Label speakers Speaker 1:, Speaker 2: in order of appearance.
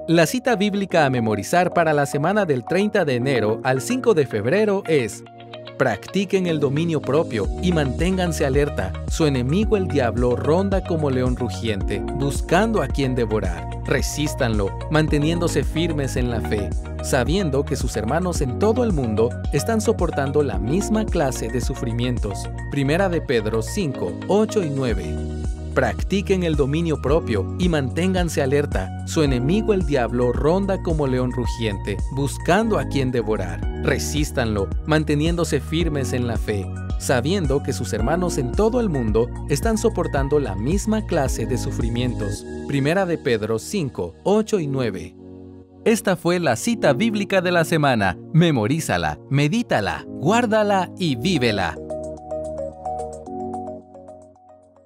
Speaker 1: La cita bíblica a memorizar para la semana del 30 de enero al 5 de febrero es: practiquen el dominio propio y manténganse alerta. Su enemigo el diablo ronda como león rugiente, buscando a quien devorar. Resístanlo, manteniéndose firmes en la fe, sabiendo que sus hermanos en todo el mundo están soportando la misma clase de sufrimientos. Primera de Pedro 5, 8 y 9. Practiquen el dominio propio y manténganse alerta. Su enemigo el diablo ronda como león rugiente, buscando a quien devorar. Resístanlo, manteniéndose firmes en la fe, sabiendo que sus hermanos en todo el mundo están soportando la misma clase de sufrimientos. Primera de Pedro 5, 8 y 9. Esta fue la cita bíblica de la semana. Memorízala, medítala, guárdala y vívela.